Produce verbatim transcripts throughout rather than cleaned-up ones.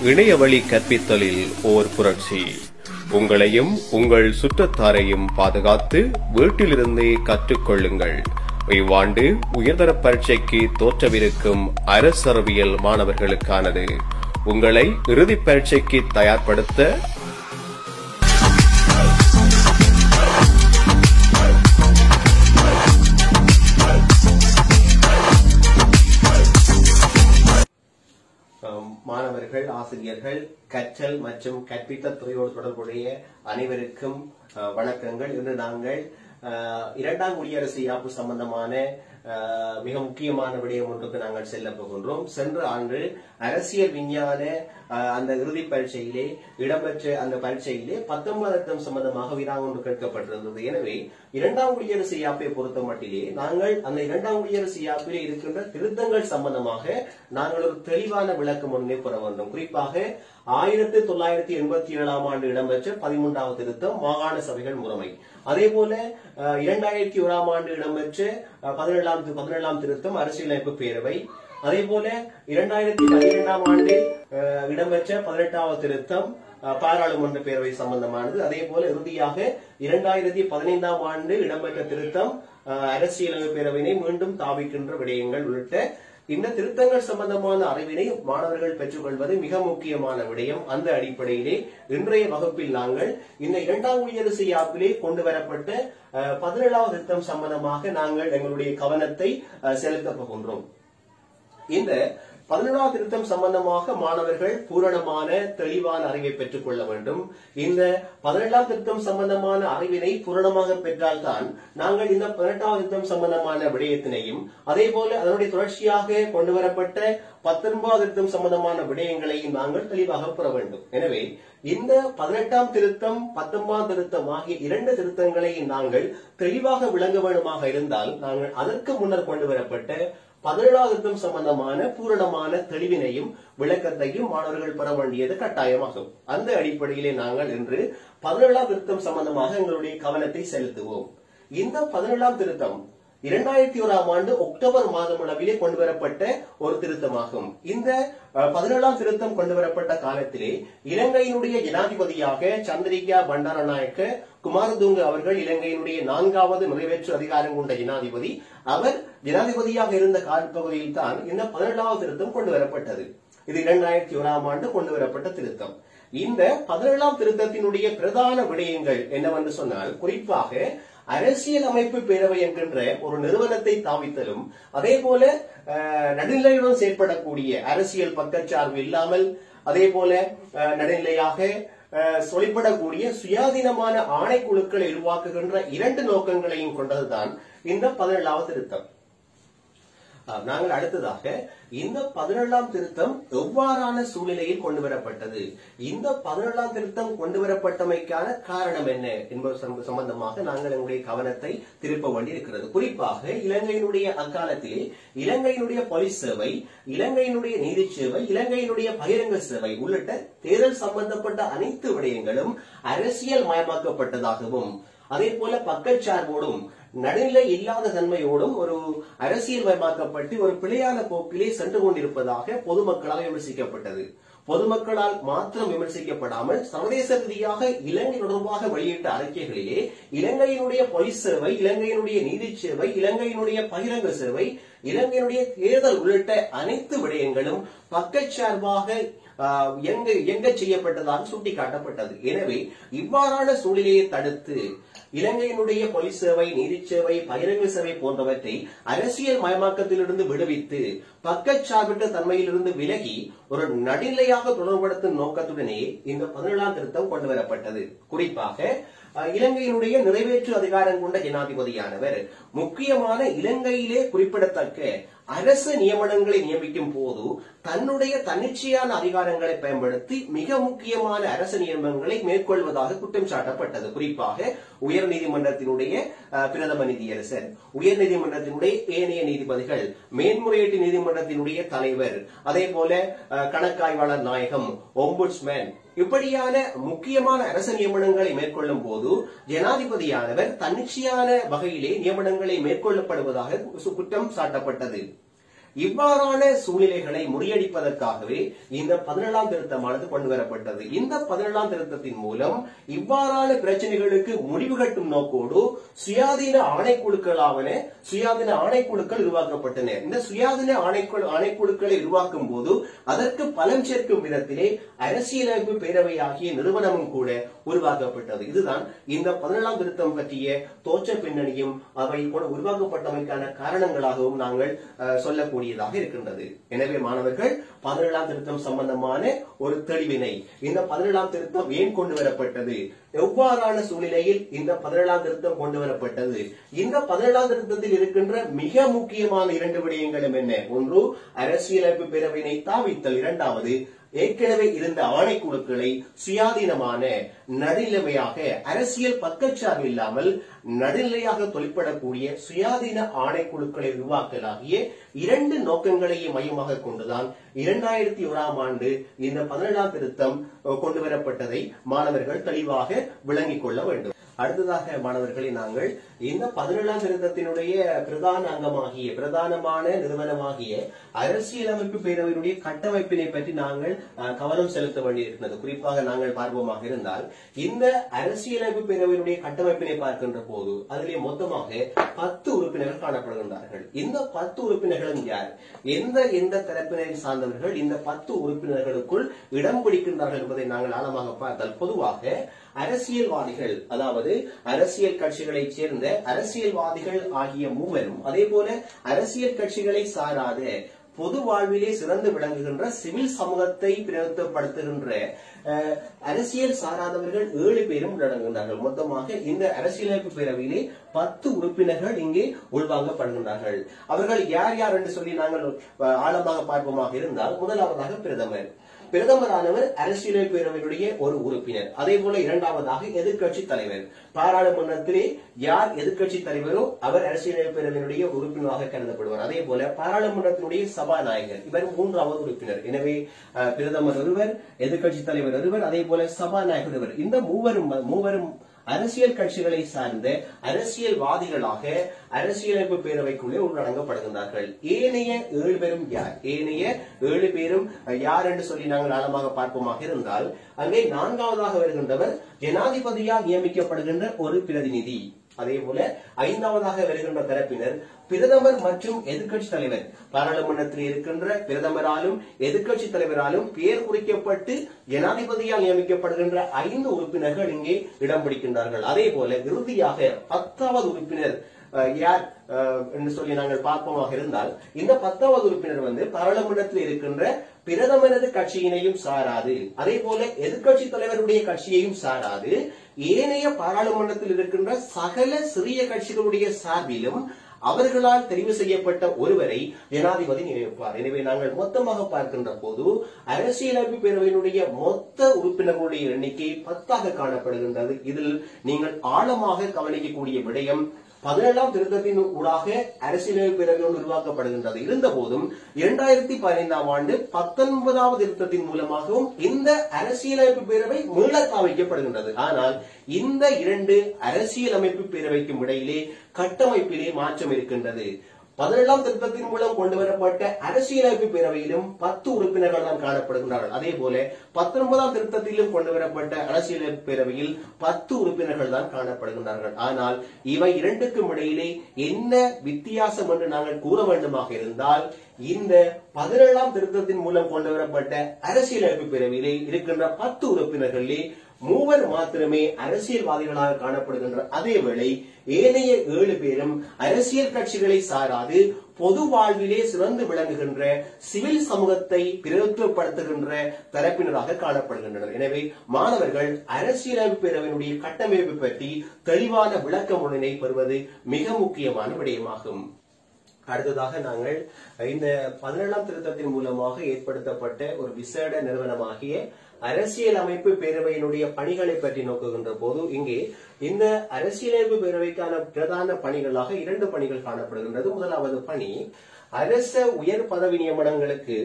இணையவழி கற்பித்தலில் ஓர் புரட்சி. உங்களையும் உங்கள் சுற்றத்தாரையும் பாதுகாத்து வீட்டிலிருந்தே கற்றுக்கொள்ளுங்கள். இவ்வாண்டு உயர்தர பரீட்சைக்கு தோற்றவிருக்கும் அரசறிவியல் மாணவர்களுக்கானது. உங்களை இறுதிப் பரீட்சைக்கு தயார்படுத்த மாணவர்கள், ஆசிரியர்கள், கற்றல் மற்றும் கற்பித்தல் துறையோடு தொடர்புடைய அனைவருக்கும் வணக்கங்கள். இன்று நாங்கள் இரண்டாம் குடியரசு யாப்பு சம்பந்தமான மிக முக்கியமான விடயம் ஒன்றுக்கு நாங்கள் செல்ல போகின்றோம். சென்ற ஆண்டு அரசியல் விஞ்ஞான அந்த இறுதி பரீட்சையிலே இடம்பெற்ற அந்த பரீட்சையிலே பத்தொன்பதாயிரம் சம்பந்தமாக வினா ஒன்று கேட்கப்பட்டிருந்தது. எனவே இரண்டாம் குடியரசு யாப்பை பொறுத்த மட்டிலே நாங்கள் அந்த இரண்டாம் குடியரசு யாப்பிலே இருக்கின்ற திருத்தங்கள் சம்பந்தமாக நாங்கள் ஒரு தெளிவான விளக்கம் ஒன்றை பெற வேண்டும். குறிப்பாக ஆயிரத்தி தொள்ளாயிரத்தி எண்பத்தி ஏழாம் ஆண்டு இடம்பெற்ற பதிமூன்றாவது திருத்தம் மாகாண சபைகள் முறைமை, அதே போல இரண்டாயிரத்தி ஓராம் ஆண்டு இடம்பெற்ற பதினேழாம் பதினேழாம் திருத்தம் அரசியலமைப்பு பேரவை, அதே போல இரண்டாயிரத்தி பன்னிரெண்டாம் ஆண்டில் இடம்பெற்ற பதினெட்டாவது திருத்தம் பாராளுமன்ற பேரவை சம்பந்தமானது. அதே போல இறுதியாக இரண்டாயிரத்தி பதினைந்தாம் ஆண்டு இடம்பெற்ற திருத்தம் அரசியலமைப்பு பேரவையினை மீண்டும் தாவிக்கின்ற விடயங்கள் உள்ளிட்ட இந்த திருத்தங்கள் சம்பந்தமான அறிவினை மாணவர்கள் பெற்றுக் கொள்வது மிக முக்கியமான விடயம். அந்த அடிப்படையிலே இன்றைய வகுப்பில் நாங்கள் இந்த இரண்டாம் குடியரசு யாப்பிலே கொண்டு வரப்பட்ட பதினேழாவது திருத்தம் சம்பந்தமாக நாங்கள் எங்களுடைய கவனத்தை செலுத்தப் போகின்றோம். இந்த பதினேழாவது திருத்தம் சம்பந்தமாக மாணவர்கள் பூரணமான தெளிவான அறிவை பெற்றுக் கொள்ள வேண்டும். இந்த பதினெட்டாம் திருத்தம் சம்பந்தமான அறிவினை பூரணமாக பெற்றால்தான் நாங்கள் இந்த பதினெட்டாவது திருத்தம் சம்பந்தமான விடயத்தினையும் அதே போல அதனுடைய தொடர்ச்சியாக கொண்டு வரப்பட்ட பத்தொன்பதாவது திருத்தம் சம்பந்தமான விடயங்களையும் நாங்கள் தெளிவாக பெற வேண்டும். எனவே இந்த பதினெட்டாம் திருத்தம் பத்தொன்பதாம் திருத்தம் ஆகிய இரண்டு திருத்தங்களை நாங்கள் தெளிவாக விளங்க வேண்டுமாக இருந்தால் நாங்கள் அதற்கு முன்னர் கொண்டு வரப்பட்ட பதினேழாவது திருத்தம் சம்பந்தமான பூரணமான தெளிவினையும் விளக்கத்தையும் மாணவர்கள் பெற வேண்டியது கட்டாயமாகும். அந்த அடிப்படையிலே நாங்கள் இன்று பதினேழாம் திருத்தம் சம்பந்தமாக எங்களுடைய கவனத்தை செலுத்துவோம். இந்த பதினேழாம் திருத்தம் இரண்டாயிரத்தி ஓராம் ஆண்டு அக்டோபர் மாதம் அளவிலே கொண்டு வரப்பட்ட ஒரு திருத்தமாகும். இந்த பதினேழாம் திருத்தம் கொண்டு வரப்பட்ட காலத்திலே இலங்கையினுடைய ஜனாதிபதியாக சந்திரிகா பண்டாரநாயக்க குமாரதுங்க அவர்கள் இலங்கையினுடைய நான்காவது நிறைவேற்று அதிகாரம் கொண்ட ஜனாதிபதி. அவர் ஜனாதிபதியாக இருந்த காலப்பகுதியில் தான் இந்த பதினேழாவது திருத்தம் கொண்டு வரப்பட்டது. இது இரண்டாயிரத்தி ஓராம் ஆண்டு கொண்டு வரப்பட்ட திருத்தம். இந்த பதினேழாம் திருத்தத்தினுடைய பிரதான விடயங்கள் என்னவென்று சொன்னால், குறிப்பாக அரசியல் அமைப்பு பேரவை என்கின்ற ஒரு நிறுவனத்தை தாவித்தலும், அதே போல நடுநிலையுடன் செயற்படக்கூடிய அரசியல் பக்கச்சார்பு இல்லாமல் அதே போல நடுநிலையாக சொல்லிப்படக்கூடிய சுயாதீனமான ஆணைக்குழுக்களை உருவாக்குகின்ற இரண்டு நோக்கங்களையும் கொண்டதுதான் இந்த பதினேழாவது திருத்தம். நாங்கள் அடுத்ததாக இந்த பதினேழாம் திருத்தம் எவ்வாறான சூழ்நிலையில் கொண்டு வரப்பட்டது, இந்த பதினேழாம் திருத்தம் கொண்டு வரப்பட்டமைக்கான காரணம் என்ன என்பது சம்பந்தமாக நாங்கள் எங்களுடைய கவனத்தை திருப்ப வேண்டியிருக்கிறது. குறிப்பாக இலங்கையினுடைய அக்காலத்திலே இலங்கையினுடைய போலீஸ் சேவை, இலங்கையினுடைய நீதி சேவை, இலங்கையினுடைய பகிரங்க சேவை உள்ளிட்ட தேர்தல் சம்பந்தப்பட்ட அனைத்து விடயங்களும் அரசியல் மயமாக்கப்பட்டதாகவும் அதே போல பக்கச்சார்போடும் நடுநிலை இல்லாத தன்மையோடும் ஒரு அரசியல் மயமாக்கப்பட்டு ஒரு பிழையான போக்கிலே சென்று கொண்டிருப்பதாக பொதுமக்களால் விமர்சிக்கப்பட்டது. பொதுமக்களால் மாத்திரம் விமர்சிக்கப்படாமல் சர்வதேச ரீதியாக இலங்கை தொடர்பாக வெளியிட்ட அறிக்கைகளிலே இலங்கையினுடைய போலீஸ் சேவை, இலங்கையினுடைய நீதி சேவை, இலங்கையினுடைய பகிரங்க சேவை, இலங்கையினுடைய தேர்தல் உள்ளிட்ட அனைத்து விடயங்களும் பக்கச்சார்பாக எங்க செய்யப்பட்டதாக சுட்டிக்காட்டப்பட்டது. எனவே இவ்வாறான சூழ்நிலையை தடுத்து இலங்கையினுடைய போலீஸ் சேவை, நீதி சேவை, பகிரங்க சேவை போன்றவற்றை அரசியல் மயமாக்கத்திலிருந்து விடுவித்து பக்கச்சார்பற்ற தன்மையிலிருந்து விலகி ஒரு நடுநிலையாக தொடர்படுத்தும் நோக்கத்துடனே இந்த பதினேழாம் திருத்தம் கொண்டு வரப்பட்டது. குறிப்பாக இலங்கையினுடைய நிறைவேற்று அதிகாரம் கொண்ட ஜனாதிபதியானவர் முக்கியமான இலங்கையிலே குறிப்பிடத்தக்க அரசு நியமனங்களை நியமிக்கும் போது தன்னுடைய தன்னிச்சையான அதிகாரங்களை பயன்படுத்தி மிக முக்கியமான அரசு நியமனங்களை மேற்கொள்வதாக குற்றம் சாட்டப்பட்டது. குறிப்பாக உயர் நீதிமன்றத்தினுடைய பிரதம நீதியரசர், உயர் நீதிமன்றத்தினுடைய ஏனைய நீதிபதிகள், மேன்முறையீட்டு நீதிமன்றத்தினுடைய தலைவர், அதே போல கணக்காய்வாளர் நாயகம், ஒம்புட்ஸ்மேன், இப்படியான முக்கியமான அரசு நியமனங்களை மேற்கொள்ளும் போது ஜனாதிபதியானவர் தன்னிச்சையான வகையிலே நியமனங்களை மேற்கொள்ளப்படுவதாக குற்றம் சாட்டப்பட்டது. இவ்வாறான சூழ்நிலைகளை முறியடிப்பதற்காகவே இந்த பதினேழாம் திருத்தமானது கொண்டு வரப்பட்டது. இந்த பதினேழாம் திருத்தத்தின் மூலம் இவ்வாறான பிரச்சனைகளுக்கு முடிவு கட்டும் நோக்கோடு சுயாதீன ஆணைக்குழுக்களாவன சுயாதீன ஆணைக்குழுக்கள் உருவாக்கப்பட்டன. இந்த சுயாதீன ஆணைக்குழு ஆணைக்குழுக்களை உருவாக்கும் போது அதற்கு பலம் சேர்க்கும் விதத்திலே அரசியலமைப்பு பேரவை ஆகிய நிறுவனமும் கூட உருவாக்கப்பட்டது. இதுதான் இந்த பதினேழாம் திருத்தம் பற்றிய தோற்ற பின்னணியும் அவை உருவாக்கப்பட்டமைக்கான காரணங்களாகவும் நாங்கள் சொல்லக்கூடியதாக இருக்கின்றது. எனவே மாணவர்கள், பதினேழாம் திருத்தம் சம்பந்தமான ஒரு தெளிவினை, இந்த பதினேழாம் திருத்தம் ஏன் கொண்டு வரப்பட்டது, எவ்வாறான சூழ்நிலையில் இந்த பதினேழாம் திருத்தம் கொண்டு வரப்பட்டது, இந்த பதினேழாம் திருத்தத்தில் இருக்கின்ற மிக முக்கியமான இரண்டு விடயங்களும் என்ன, ஒன்று அரசியலமைப்பு பேரவையினை தாவித்தல், இரண்டாவது ஏற்கனவே இருந்த ஆணைக்குழுக்களை சுயாதீனமான நடுநிலைமையாக அரசியல் பக்கச்சார்பு இல்லாமல் நடுநிலையாக தொழிற்படக்கூடிய சுயாதீன ஆணைக்குழுக்களை உருவாக்கலாகிய இரண்டு நோக்கங்களையும் மையமாக கொண்டுதான் இரண்டாயிரத்தி ஓராம் ஆண்டு இந்த பதினேழாம் திருத்தம் கொண்டு வரப்பட்டதை மாணவர்கள் தெளிவாக விளங்கிக் கொள்ள வேண்டும். அடுத்ததாக மாணவர்களை, நாங்கள் இந்த பதினேழாம் திருத்தத்தினுடைய பிரதான அங்கமாகிய பிரதானமான நிறுவனமாகிய அரசியலமைப்பு பேரவையினுடைய கட்டமைப்பினை பற்றி நாங்கள் கவனம் செலுத்த வேண்டியிருக்கிறது. குறிப்பாக நாங்கள் பார்ப்போமாக இருந்தால், இந்த அரசியலமைப்பு பேரவையினுடைய கட்டமைப்பினை பார்க்கின்ற போது அதிலே மொத்தமாக பத்து உறுப்பினர்கள் காணப்படுகின்றார்கள். இந்த பத்து உறுப்பினர்களும் யார், எந்த எந்த தரப்பினரை சார்ந்தவர்கள் இந்த பத்து உறுப்பினர்களுக்குள் இடம் பிடிக்கின்றார்கள் என்பதை நாங்கள் ஆழமாக பார்த்தால், பொதுவாக அரசியல்வாதிகள், அதாவது அரசியல் கட்சிகளை சேர்ந்த அரசியல்வாதிகள் ஆகிய மூவரும், அதே போல அரசியல் கட்சிகளை சாராத பொது வாழ்விலே சிறந்து விளங்குகின்ற சிவில் சமூகத்தை பிரதிநிதித்துவப்படுத்துகின்ற அரசியல் சாராதவர்கள் ஏழு பேரும் உள்ளடங்குகின்றார்கள். மொத்தமாக இந்த அரசியலமைப்பு பேரவையிலே பத்து உறுப்பினர்கள் இங்கே உள்வாங்கப்படுகின்றார்கள். அவர்கள் யார் யார் என்று சொல்லி நாங்கள் ஆழமாக பார்ப்போமாக இருந்தால், முதலாவதாக பிரதமர். பிரதமரானவர் அரசியலமைப்பு பேரவையினுடைய ஒரு உறுப்பினர். அதே போல இரண்டாவதாக எதிர்க்கட்சி தலைவர். பாராளுமன்றத்திலே யார் எதிர்க்கட்சி தலைவரோ அவர் அரசியலமைப்பு பேரவையினுடைய உறுப்பினராக கருதப்படுவார். அதே போல பாராளுமன்றத்தினுடைய சபாநாயகர், இவர் மூன்றாவது உறுப்பினர். எனவே பிரதமர் ஒருவர், எதிர்க்கட்சி தலைவர் ஒருவர், அதே போல சபாநாயகர் ஒருவர். இந்த மூவரும் மூவரும் அரசியல் கட்சிகளை சார்ந்த அரசியல்வாதிகளாக அரசியலமைப்பு பேரவைக்குள்ளே உள்ளடங்கப்படுகின்றார்கள். ஏனைய ஏழு பேரும் யார், ஏனைய ஏழு பேரும் யார் என்று சொல்லி நாங்கள் ஆழமாக பார்ப்போமாக இருந்தால், அங்கே நான்காவதாக வருகின்றவர் ஜனாதிபதியால் நியமிக்கப்படுகின்ற ஒரு பிரதிநிதி. அதே போல ஐந்தாவதாக வருகின்ற தரப்பினர் பிரதமர் மற்றும் எதிர்க்கட்சி தலைவர். பாராளுமன்றத்தில் இருக்கின்ற பிரதமராலும் எதிர்க்கட்சி தலைவராலும் பெயர் குறிக்கப்பட்டு ஜனாதிபதியால் நியமிக்கப்படுகின்ற ஐந்து உறுப்பினர்கள் இங்கே இடம் பிடிக்கின்றார்கள். அதே போல இறுதியாக பத்தாவது உறுப்பினர் யார் என்று சொல்லி நாங்கள் பார்ப்போமாக இருந்தால், இந்த பத்தாவது உறுப்பினர் வந்து பாராளுமன்றத்தில் இருக்கின்ற பிரதமரது கட்சியினையும் சாராது, அதே போல எதிர்க்கட்சி தலைவருடைய கட்சியையும் சாராது, ஏனைய பாராளுமன்றத்தில் இருக்கின்ற சகல சிறிய கட்சிகளுடைய சார்பிலும் அவர்களால் தெரிவு செய்யப்பட்ட ஒருவரை ஜனாதிபதி நியமிப்பார். எனவே நாங்கள் மொத்தமாக பார்க்கின்ற போது அரசியலமைப்பு பேரவையினுடைய மொத்த உறுப்பினர்களுடைய எண்ணிக்கை பத்தாக காணப்படுகின்றது. இதில் நீங்கள் ஆழமாக கவனிக்கக்கூடிய விடயம், பதினேழாம் திருத்தத்தின் ஊடாக அரசியலமைப்பு பேரவை ஒன்று உருவாக்கப்படுகின்றது. இருந்த போதும் இரண்டாயிரத்தி பதினைந்தாம் ஆண்டு பத்தொன்பதாவது திருத்தத்தின் மூலமாகவும் இந்த அரசியலமைப்பு பேரவை மீளத்தாவிக்கப்படுகின்றது. ஆனால் இந்த இரண்டு அரசியலமைப்பு பேரவைக்கும் இடையிலே கட்டமைப்பிலே மாற்றம் இருக்கின்றது. பதினேழாம் திருத்தத்தின் மூலம் கொண்டு வரப்பட்ட அரசியலமைப்பு பேரவையிலும் பத்து உறுப்பினர்கள் தான் காணப்படுகின்றார்கள். அதே போல பத்தொன்பதாம் திருத்தத்திலும் கொண்டு வரப்பட்ட அரசியலமைப்பு பேரவையில் பத்து உறுப்பினர்கள் தான் காணப்படுகின்றார்கள். ஆனால் இவை இரண்டுக்கும் இடையிலே என்ன வித்தியாசம் என்று நாங்கள் கூற வேண்டுமாக இருந்தால், இந்த பதினேழாம் திருத்தத்தின் மூலம் கொண்டு வரப்பட்ட அரசியலமைப்பு பேரவையிலே இருக்கின்ற பத்து உறுப்பினர்களிலே மூவர் மாத்திரமே அரசியல்வாதிகளாக காணப்படுகின்ற அதே வேளை ஏனைய ஏழு பேரும் அரசியல் கட்சிகளை சாராது பொது வாழ்விலே சிறந்து விளங்குகின்ற சிவில் சமூகத்தை பிரதிநிதித்துவப்படுத்துகின்ற தரப்பினராக காணப்படுகின்றனர். எனவே மாணவர்கள் அரசியலமைப்பு பேரவையினுடைய கட்டமைப்பு பற்றி தெளிவான விளக்க முறையினை பெறுவது மிக முக்கியமான விடயமாகும். அடுத்ததாக நாங்கள் இந்த பதினேழாம் திருத்தத்தின் மூலமாக ஏற்படுத்தப்பட்ட ஒரு விசேட நிறுவனமாகிய அரசியலமைப்பு பேரவையினுடைய பணிகளை பற்றி நோக்குகின்ற போது, இங்கே இந்த அரசியலமைப்பு பேரவைக்கான பிரதான பணிகளாக இரண்டு பணிகள் காணப்படுகின்றது. முதலாவது பணி, அரச உயர் பதவி நியமனங்களுக்கு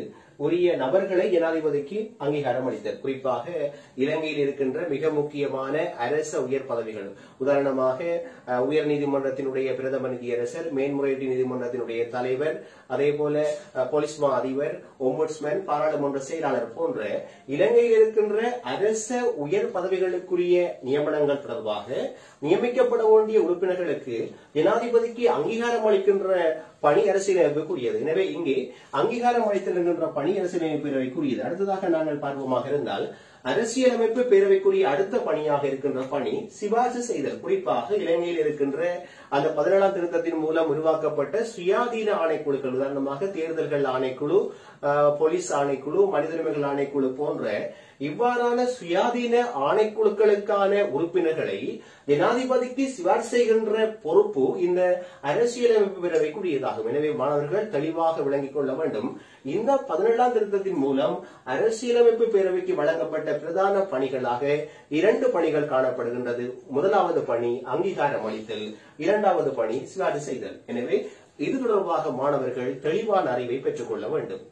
உரிய நபர்களை ஜனாதிபதிக்கு அங்கீகாரம் அளித்தல். குறிப்பாக இலங்கையில் இருக்கின்ற மிக முக்கியமான அரச உயர் பதவிகள், உதாரணமாக உயர் நீதிமன்றத்தினுடைய பிரதம நீதியரசர், மேன்முறையீட்டு நீதிமன்றத்தினுடைய தலைவர், அதே போல போலீஸ் மா அதிபர், ஒம்புட்ஸ்மேன், பாராளுமன்ற செயலாளர் போன்ற இலங்கையில் இருக்கின்ற அரச உயர் பதவிகளுக்குரிய நியமனங்கள் தொடர்பாக நியமிக்கப்பட வேண்டிய உறுப்பினர்களுக்கு ஜனாதிபதிக்கு அங்கீகாரம் அளிக்கின்ற பணி அரசியலமைப்புக்குரியது. எனவே இங்கே அங்கீகாரம் அளித்தல் என்கின்ற பணி அரசியலமைப்பு பேரவைக்குரியது. அடுத்ததாக நாங்கள் பார்ப்போமாக இருந்தால், அரசியலமைப்பு பேரவைக்குரிய அடுத்த பணியாக இருக்கின்ற பணி சிபாரிசு செய்தல். குறிப்பாக இலங்கையில் இருக்கின்ற அந்த பதினேழாம் திருத்தத்தின் மூலம் உருவாக்கப்பட்ட சுயாதீன ஆணைக்குழுக்கள், உதாரணமாக தேர்தல்கள் ஆணைக்குழு, போலீஸ் ஆணைக்குழு, மனித உரிமைகள் ஆணைக்குழு போன்ற இவ்வாறான சுயாதீன ஆணைக்குழுக்களுக்கான உறுப்பினர்களை ஜனாதிபதிக்கு சிபாரிசு செய்கின்ற பொறுப்பு இந்த அரசியலமைப்பு பேரவைக்குரியதாகும். எனவே மாணவர்கள் தெளிவாக விளங்கிக் கொள்ள வேண்டும். இந்த பதினேழாம் திருத்தத்தின் மூலம் அரசியலமைப்பு பேரவைக்கு வழங்கப்பட்ட பிரதான பணிகளாக இரண்டு பணிகள் காணப்படுகின்றது. முதலாவது பணி அங்கீகாரம் அளித்தல், இரண்டாவது பணி சிபாரிசு செய்தல். எனவே இது தொடர்பாக மாணவர்கள் தெளிவான அறிவை பெற்றுக் கொள்ள வேண்டும்.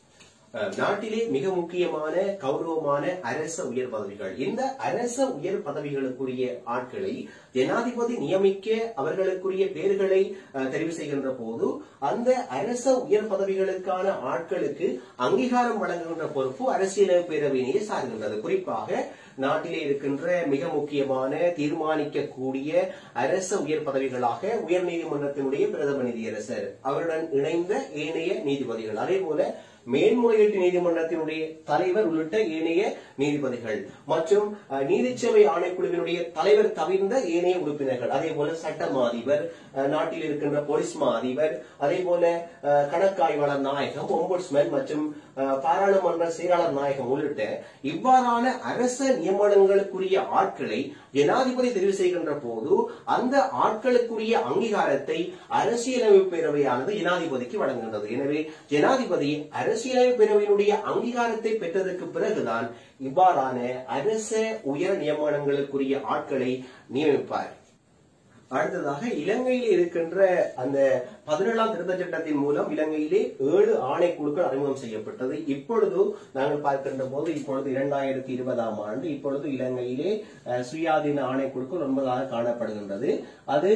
நாட்டிலே மிக முக்கியமான கௌரவமான அரச உயர் பதவிகள், இந்த அரச உயர் பதவிகளுக்குரிய ஆட்களை ஜனாதிபதி நியமிக்க அவர்களுக்குரிய பெயர்களை தெரிவு செய்கின்ற போது அந்த அரச உயர் பதவிகளுக்கான ஆட்களுக்கு அங்கீகாரம் வழங்குகின்ற பொறுப்பு அரசியலமைப்பு பேரவையினையே சார்கின்றது. குறிப்பாக நாட்டிலே இருக்கின்ற மிக முக்கியமான தீர்மானிக்கக்கூடிய அரச உயர் பதவிகளாக உயர் நீதிமன்றத்தினுடைய பிரதம நீதியரசர், அவருடன் இணைந்த ஏனைய நீதிபதிகள், அதே போல மேன்முறையீட்டு நீதிமன்றத்தினுடைய தலைவர் உள்ளிட்ட ஏனைய நீதிபதிகள் மற்றும் நீதிச்சேவை ஆணைக்குழுவினுடைய தலைவர் தவிர்ந்த ஏனைய உறுப்பினர்கள், அதே போல சட்டமா அதிபர், நாட்டில் இருக்கின்ற போலீஸ் மா அதிபர், அதே போல கணக்காய்வாளர் நாயகம், ஒம்புட்ஸ்மேன் மற்றும் பாராளுமன்ற செயலாளர் நாயகம் உள்ளிட்ட இவ்வாறான அரச நியமனங்களுக்குரிய ஆட்களை ஜனாதிபதி தெரிவு செய்கின்ற போது அந்த ஆட்களுக்குரிய அங்கீகாரத்தை அரசியலமைப்பு பேரவையானது ஜனாதிபதிக்கு வழங்குகின்றது. எனவே ஜனாதிபதி அரசியலமைப்பு பேரவையினுடைய அங்கீகாரத்தை பெற்றதற்கு பிறகுதான் இவ்வாறான அரச உயர் நியமனங்களுக்குரிய ஆட்களை நியமிப்பார். அடுத்ததாக இலங்கையில் இருக்கின்ற அந்த பதினேழாம் திருத்த சட்டத்தின் மூலம் இலங்கையிலே ஏழு ஆணைக்குழுக்கள் அறிமுகம் செய்யப்பட்டது. இப்பொழுது நாங்கள் பார்க்கின்ற போது இப்பொழுது இரண்டாயிரத்தி இருபதாம் ஆண்டு இப்பொழுது இலங்கையிலே சுயாதீன ஆணைக்குழுக்கள் ஒன்பதாக காணப்படுகின்றது. அது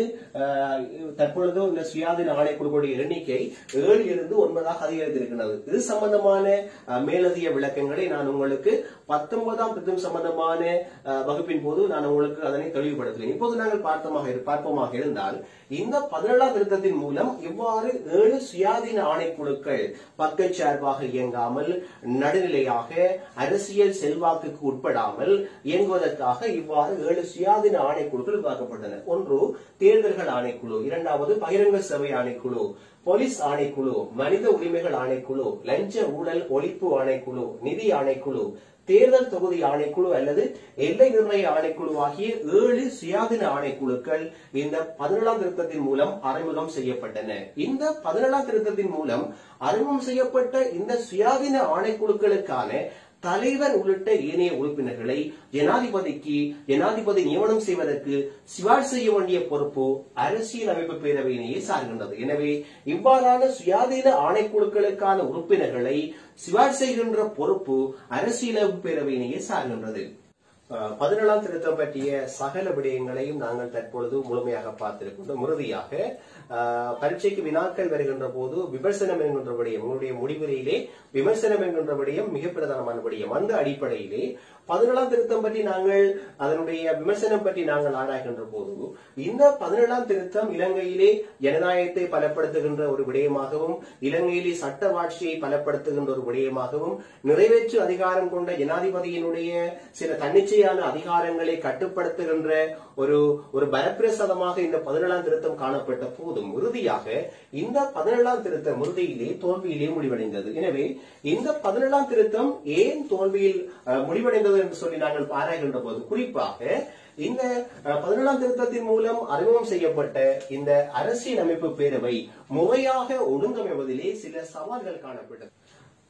தற்பொழுது இந்த சுயாதீன ஆணைக்குழுக்களுடைய எண்ணிக்கை ஏழிலிருந்து ஒன்பதாக அதிகரித்திருக்கிறது. இது சம்பந்தமான மேலதிக விளக்கங்களை நான் உங்களுக்கு பத்தொன்பதாம் திருத்தம் சம்பந்தமான வகுப்பின் போது நான் உங்களுக்கு அதனை தெளிவுபடுத்துவேன். இப்போது நாங்கள் பார்த்தமாக பார்ப்போமாக இருந்தால், இந்த பதினேழாம் திருத்தத்தின் மூலம் இவ்வாறு ஏழு சுயாதீன ஆணைக்குழுக்கள் பக்கச்சார்பாக இயங்காமல் நடுநிலையாக அரசியல் செல்வாக்குக்கு உட்படாமல் இயங்குவதற்காக இவ்வாறு ஏழு சுயாதீன ஆணைக்குழுக்கள் உருவாக்கப்பட்டன. ஒன்று தேர்தல்கள் ஆணைக்குழு, இரண்டாவது பகிரங்க சபை ஆணைக்குழு, போலீஸ் ஆணைக்குழு, மனித உரிமைகள் ஆணைக்குழு, லஞ்ச ஊழல் ஒழிப்பு ஆணைக்குழு, நிதி ஆணைக்குழு, தேர்தல் தொகுதி ஆணைக்குழு அல்லது எல்லை நிர்ணய ஆணைக்குழு ஆகிய ஏழு சுயாதீன ஆணைக்குழுக்கள் இந்த பதினேழாம் திருத்தத்தின் மூலம் அறிமுகம் செய்யப்பட்டன. இந்த பதினேழாம் திருத்தத்தின் மூலம் அறிமுகம் செய்யப்பட்ட இந்த சுயாதீன ஆணைக்குழுக்களுக்கான தலைவர் உள்ளிட்ட ஏனைய உறுப்பினர்களை ஜனாதிபதிக்கு ஜனாதிபதி நியமனம் செய்வதற்கு சிபாரிசு செய்ய வேண்டிய பொறுப்பு அரசியல் அமைப்பு பேரவையினையே சார்கின்றது. எனவே இவ்வாறான சுயாதீன ஆணைக்குழுக்களுக்கான உறுப்பினர்களை சிபாரிசு செய்கின்ற பொறுப்பு அரசியலமைப்பு பேரவையினையே சார்கின்றது. பதினேழாம் திருத்தம் பற்றிய சகல விடயங்களையும் நாங்கள் தற்பொழுது முழுமையாக பார்த்திருக்கின்றோம். இறுதியாக பரீட்சைக்கு வினாக்கள் வருகின்ற போது விமர்சனம் என்கின்ற விடயம், உங்களுடைய முடிவுரையிலே விமர்சனம் என்கின்ற விடயம் மிக பிரதானமான விடயம். அந்த அடிப்படையிலே பதினேழாம் திருத்தம் பற்றி நாங்கள் அதனுடைய விமர்சனம் பற்றி நாங்கள் ஆராய்கின்ற போது இந்த பதினேழாம் திருத்தம் இலங்கையிலே ஜனநாயகத்தை பலப்படுத்துகின்ற ஒரு விடயமாகவும் இலங்கையிலே சட்டவாட்சியை பலப்படுத்துகின்ற ஒரு விடயமாகவும் நிறைவேற்று அதிகாரம் கொண்ட ஜனாதிபதியினுடைய சில தன்னிச்சையான அதிகாரங்களை கட்டுப்படுத்துகின்ற ஒரு ஒரு பலப்பிரசாதமாக இந்த பதினேழாம் திருத்தம் காணப்பட்ட போதும் இறுதியாக இந்த பதினேழாம் திருத்தம் இறுதியிலே தோல்வியிலே முடிவடைந்தது. எனவே இந்த பதினேழாம் திருத்தம் ஏன் தோல்வியில் முடிவடைந்தது என்று சொல்லி நாங்கள் ஆராய்கின்ற போது குறிப்பாக இந்த பதினேழாம் திருத்தத்தின் மூலம் அறிமுகம் செய்யப்பட்ட இந்த அரசியல் அமைப்பு பேரவை முறையாக ஒழுங்கமைவதிலே சில சவால்கள் காணப்பட்டது.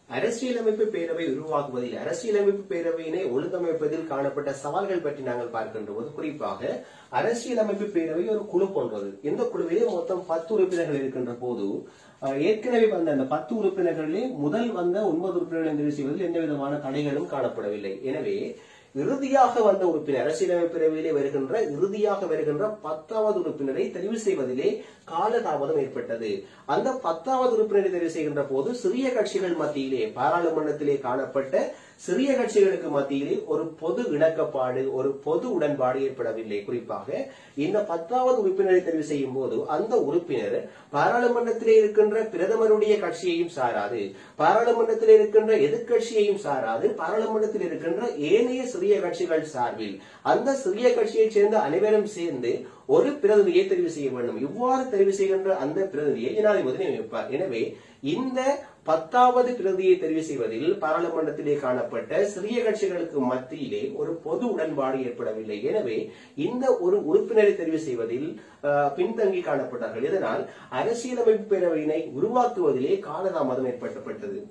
அரசியலமைப்பு பேரவை உருவாக்குவதில் அரசியலமைப்பு பேரவையினை ஒழுங்கமைப்பதில் காணப்பட்ட சவால்கள் பற்றி நாங்கள் பார்க்கின்ற போது குறிப்பாக அரசியலமைப்பு பேரவை ஒரு குழு போன்றது. இந்த குழுவிலே மொத்தம் பத்து உறுப்பினர்கள் இருக்கின்ற போது ஏற்கனவே வந்த அந்த பத்து உறுப்பினர்களிலே முதல் வந்த ஒன்பது உறுப்பினர்களை தெரிவு செய்வதில் எந்த விதமான தடைகளும் காணப்படவில்லை. எனவே இறுதியாக வந்த உறுப்பினர் அரசியலமைப்பு பேரவையிலே வருகின்ற இறுதியாக வருகின்ற பத்தாவது உறுப்பினரை தெரிவு செய்வதிலே காலதாமதம் ஏற்பட்டது. அந்த பத்தாவது உறுப்பினரை தெரிவு செய்கின்ற போது சிறிய கட்சிகள் மத்தியிலே பாராளுமன்றத்திலே காணப்பட்ட சிறிய கட்சிகளுக்கு மத்தியிலே ஒரு பொது இணக்கப்பாடு ஒரு பொது உடன்பாடு ஏற்படவில்லை. குறிப்பாக இந்த பத்தாவது உறுப்பினரை தெரிவு செய்யும் போது அந்த உறுப்பினர் பாராளுமன்றத்திலே இருக்கின்ற பிரதமருடைய கட்சியையும் சாராது, பாராளுமன்றத்தில் இருக்கின்ற எதிர்கட்சியையும் சாராது, பாராளுமன்றத்தில் இருக்கின்ற ஏனைய சிறிய கட்சிகள் சார்பில் அந்த சிறிய கட்சியைச் சேர்ந்த அனைவரும் சேர்ந்து ஒரு பிரதிநிதியை தெரிவு செய்ய வேண்டும். இவ்வாறு தெரிவு செய்கின்ற அந்த பிரதிநிதியை ஜனாதிபதி நியமிப்பார். எனவே இந்த பத்தாவது பிரதியை தெரிவு செய்வதில் பாராளுமன்றத்திலே காணப்பட்ட சிறிய கட்சிகளுக்கு மத்தியிலே ஒரு பொது உடன்பாடு ஏற்படவில்லை. எனவே இந்த ஒரு உறுப்பினரை தெரிவு செய்வதில் பின்தங்கி காணப்பட்டார்கள். இதனால் அரசியலமைப்பு பேரவையினை உருவாக்குவதிலே காலதாமதம் ஏற்பட்டது.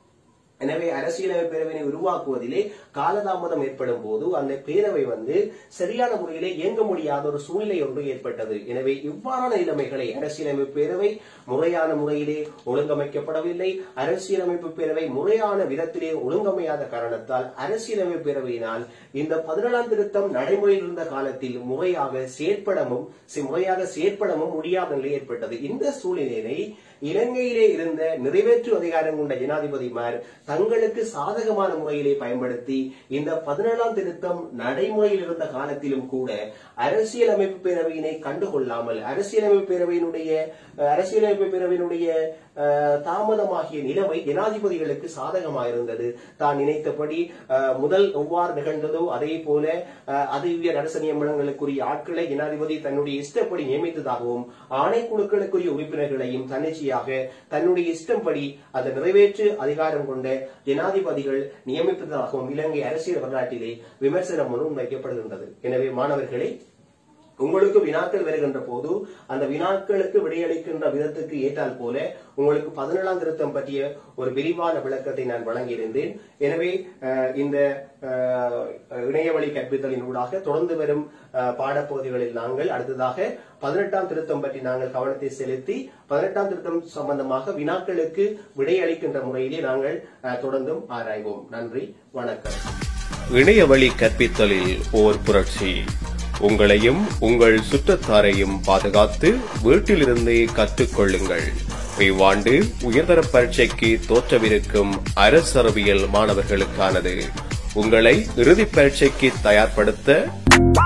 எனவே அரசியலமைப்பு பேரவையை உருவாக்குவதிலே காலதாமதம் ஏற்படும் போது அந்த பேரவை வந்து சரியான முறையிலே இயங்க முடியாத ஒரு சூழ்நிலை ஒன்று ஏற்பட்டது. எனவே இவ்வாறான நிலைமைகளை அரசியலமைப்பு பேரவை முறையான முறையிலே ஒழுங்கமைக்கப்படவில்லை. அரசியலமைப்பு பேரவை முறையான விதத்திலே ஒழுங்கமையாத காரணத்தால் அரசியலமைப்பு பேரவையினால் இந்த பதினேழாம் திருத்தம் நடைமுறையில் இருந்த காலத்தில் முறையாக செயற்படவும் முறையாக செயற்படவும் முடியாத நிலை ஏற்பட்டது. இந்த சூழ்நிலையை இலங்கையிலே இருந்த நிறைவேற்று அதிகாரம் கொண்ட ஜனாதிபதிமார் தங்களுக்கு சாதகமான முறையிலே பயன்படுத்தி இந்த பதினேழாம் திருத்தம் நடைமுறையில் இருந்த காலத்திலும் கூட அரசியலமைப்பு பேரவையினை கண்டுகொள்ளாமல் அரசியலமைப்பு பேரவையினுடைய அரசியலமைப்பு பேரவையினுடைய தாமதமாகிய நிலைமை ஜனாதிபதிகளுக்கு சாதகமாக இருந்தது. தான் நினைத்தபடி முதல் எவ்வாறு நிகழ்ந்ததோ அதே போல அதி உயர் அரச நியமனங்களுக்குரிய ஆட்களை ஜனாதிபதி தன்னுடைய இஷ்டப்படி நியமித்ததாகவும் ஆணைக்குழுக்களுக்குரிய உறுப்பினர்களையும் தன்னிச்சையாக தன்னுடைய இஷ்டப்படி அதை நிறைவேற்று அதிகாரம் கொண்ட ஜனாதிபதிகள் நியமித்ததாகவும் இலங்கை அரசியல் வரலாற்றிலே விமர்சனம் முன்வைக்கப்படுகின்றது. எனவே மாணவர்களே, உங்களுக்கு வினாக்கள் வருகின்ற போது அந்த வினாக்களுக்கு விடையளிக்கின்ற விதத்துக்கு ஏற்றால் போல உங்களுக்கு பதினேழாம் திருத்தம் பற்றிய ஒரு விரிவான விளக்கத்தை நான் வழங்கியிருந்தேன். எனவே இந்த இணையவழி கற்பித்தலின் ஊடாக தொடர்ந்து வரும் பாடப்பகுதிகளில் நாங்கள் அடுத்ததாக பதினெட்டாம் திருத்தம் பற்றி நாங்கள் கவனத்தை செலுத்தி பதினெட்டாம் திருத்தம் சம்பந்தமாக வினாக்களுக்கு விடையளிக்கின்ற முறையிலே நாங்கள் தொடர்ந்தும் ஆராய்வோம். நன்றி, வணக்கம். இணையவழி கற்பித்தலில் ஓர் புரட்சி. உங்களையும் உங்கள் சுற்றத்தாரையும் பாதுகாத்து வீட்டிலிருந்தே கற்றுக்கொள்ளுங்கள். இவ்வாண்டு உயர்தர பரீட்சைக்கு தோற்றவிருக்கும் அரசறிவியல் மாணவர்களுக்கானது. உங்களை இறுதி பரீட்சைக்கு தயார்படுத்த